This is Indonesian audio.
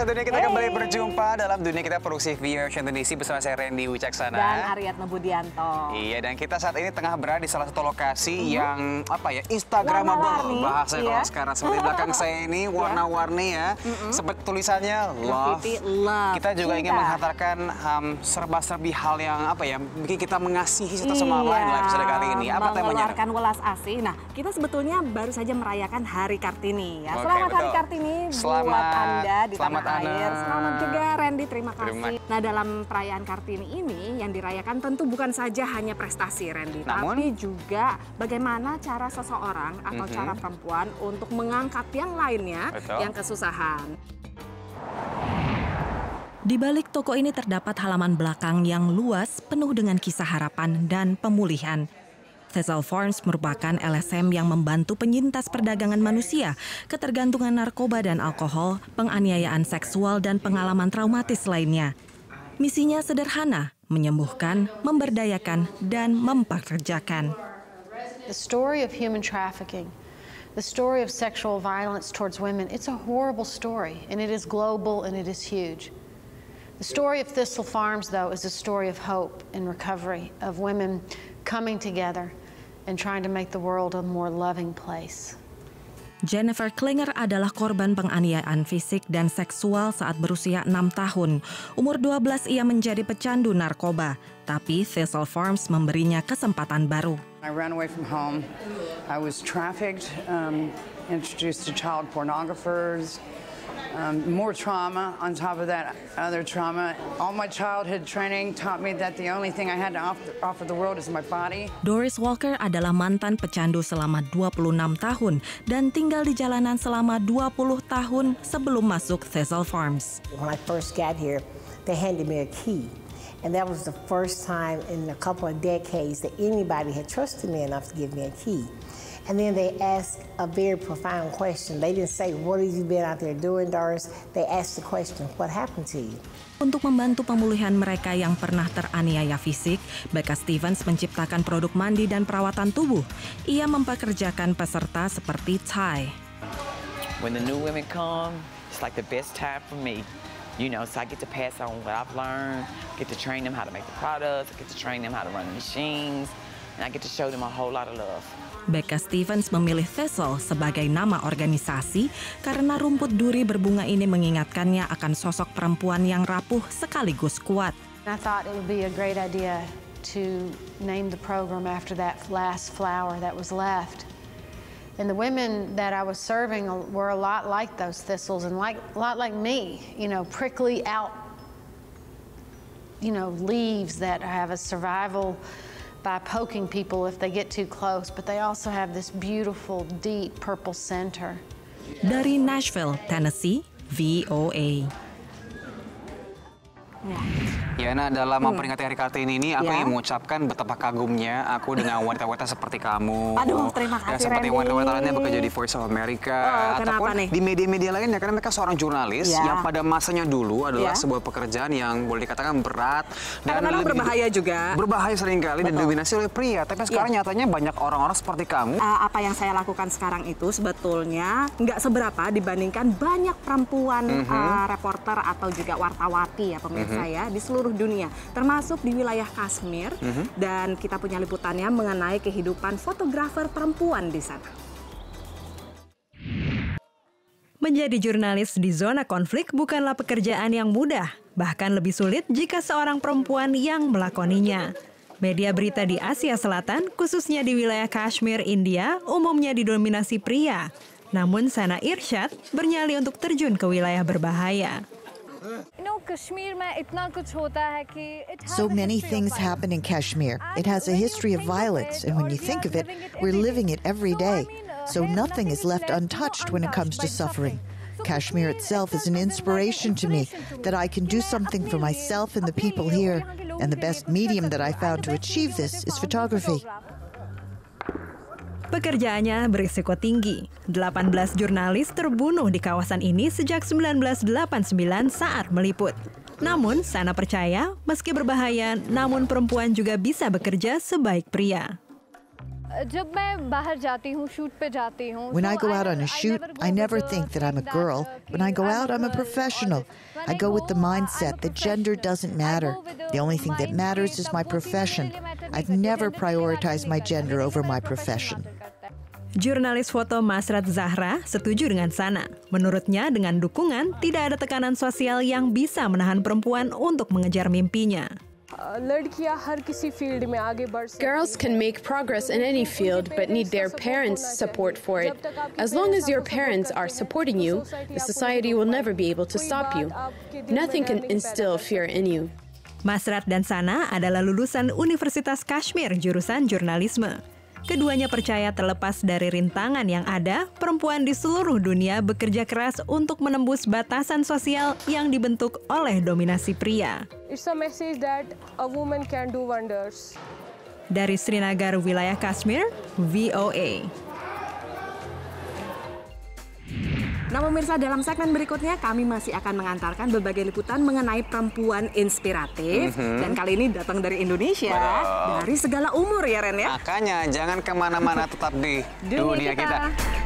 Pemirsa Dunia, kita kembali berjumpa dalam Dunia Kita Produksi Via Indonesia bersama saya Randy Wicaksana dan Aryatna Budianto. Iya, dan kita saat ini tengah berada di salah satu lokasi yang Instagramable bahasanya kalau sekarang. Seperti belakang saya ini warna-warni ya, seperti tulisannya love. Kita juga ingin menghantarkan serba-serbi hal yang bikin kita mengasihi satu sama lain dalam episode kali ini. Apa temanya? Mengeluarkan welas asih. Nah, kita sebetulnya baru saja merayakan Hari Kartini ya. Selamat Hari Kartini buat Anda di tanah air. Selamat juga Randy, terima kasih. Nah, dalam perayaan Kartini ini yang dirayakan tentu bukan saja hanya prestasi Randy, tapi juga bagaimana cara seseorang atau cara perempuan untuk mengangkat yang lainnya yang kesusahan. Di balik toko ini terdapat halaman belakang yang luas penuh dengan kisah harapan dan pemulihan. Thistle Farms merupakan LSM yang membantu penyintas perdagangan manusia, ketergantungan narkoba dan alkohol, penganiayaan seksual, dan pengalaman traumatis lainnya. Misinya sederhana, menyembuhkan, memberdayakan, dan mempekerjakan. The story of human trafficking, the story of sexual violence towards women, it's a horrible story, and it is global and it is huge. The story of Thistle Farms, though, is a story of hope and recovery, of women coming together and trying to make the world a more loving place. Jennifer Klinger adalah korban penganiayaan fisik dan seksual saat berusia 6 tahun. Umur 12 ia menjadi pecandu narkoba, tapi Thistle Farms memberinya kesempatan baru. I ran away from home. I was trafficked, introduced to child pornographers. More trauma on top of that other trauma. All my childhood training taught me that the only thing I had to offer the world is my body. Doris Walker adalah mantan pecandu selama 26 tahun dan tinggal di jalanan selama 20 tahun sebelum masuk Thistle Farms. When I first got here, they handed me a key. And that was the first time in a couple of decades that anybody had trusted me enough to give me a key. And then they asked a very profound question. They didn't say, what have you been out there doing, Doris? They asked the question, what happened to you? Untuk membantu pemulihan mereka yang pernah teraniaya fisik, Becca Stevens menciptakan produk mandi dan perawatan tubuh. Ia mempekerjakan peserta seperti Ty. When the new women come, it's like the best time for me. You know, so I get to pass on what I've learned, get to train them how to make the products, I get to train them how to run the machines, and I get to show them a whole lot of love. Becca Stevens memilih Thistle sebagai nama organisasi karena rumput duri berbunga ini mengingatkannya akan sosok perempuan yang rapuh sekaligus kuat. I thought it would be a great idea to name the program after that last flower that was left. And the women that I was serving were a lot like those thistles and a lot like me, you know, prickly out, leaves that have a survival by poking people if they get too close, but they also have this beautiful, deep purple center. Dari Nashville, Tennessee, VOA. Ya, nah dalam memperingati Hari Kartini ini, aku ingin mengucapkan betapa kagumnya aku dengan wanita-wanita seperti kamu. Aduh, terima kasih, seperti Randy. wanita-wanita lainnya yang bekerja di Voice of America. Ataupun di media-media lainnya, karena mereka seorang jurnalis yang pada masanya dulu adalah sebuah pekerjaan yang boleh dikatakan berat. Dan berbahaya juga. Berbahaya seringkali dan dominasi oleh pria. Tapi sekarang nyatanya banyak orang-orang seperti kamu. Apa yang saya lakukan sekarang itu sebetulnya nggak seberapa dibandingkan banyak perempuan reporter atau juga wartawati ya pemirsa ya di seluruh dunia, termasuk di wilayah Kashmir, dan kita punya liputannya mengenai kehidupan fotografer perempuan di sana. Menjadi jurnalis di zona konflik bukanlah pekerjaan yang mudah, bahkan lebih sulit jika seorang perempuan yang melakoninya. Media berita di Asia Selatan, khususnya di wilayah Kashmir, India, umumnya didominasi pria. Namun Sana Irsyad bernyali untuk terjun ke wilayah berbahaya. So many things happen in Kashmir. It has a history of violence, and when you think of it, we're living it every day. So nothing is left untouched when it comes to suffering. Kashmir itself is an inspiration to me that I can do something for myself and the people here. And the best medium that I found to achieve this is photography. Pekerjaannya berisiko tinggi. 18 jurnalis terbunuh di kawasan ini sejak 1989 saat meliput. Namun, Sana percaya, meski berbahaya, namun perempuan juga bisa bekerja sebaik pria. When I go out on a shoot, I never think that I'm a girl. When I go out, I'm a professional. I go with the mindset that gender doesn't matter. The only thing that matters is my profession. I've never prioritized my gender over my profession. Jurnalis foto Masrat Zahra setuju dengan Sana. Menurutnya, dengan dukungan, tidak ada tekanan sosial yang bisa menahan perempuan untuk mengejar mimpinya. Girls can make progress in any field, but need their parents' support for it. As long as your parents are supporting you, the society will never be able to stop you. Nothing can instill fear in you. Masrat dan Sana adalah lulusan Universitas Kashmir jurusan jurnalisme. Keduanya percaya terlepas dari rintangan yang ada, perempuan di seluruh dunia bekerja keras untuk menembus batasan sosial yang dibentuk oleh dominasi pria. It's a message that a woman can do wonders. Dari Srinagar, wilayah Kashmir, VOA. Nah pemirsa, dalam segmen berikutnya kami masih akan mengantarkan berbagai liputan mengenai perempuan inspiratif. Dan kali ini datang dari Indonesia, dari segala umur ya Ren ya. Makanya jangan kemana-mana, tetap di dunia kita.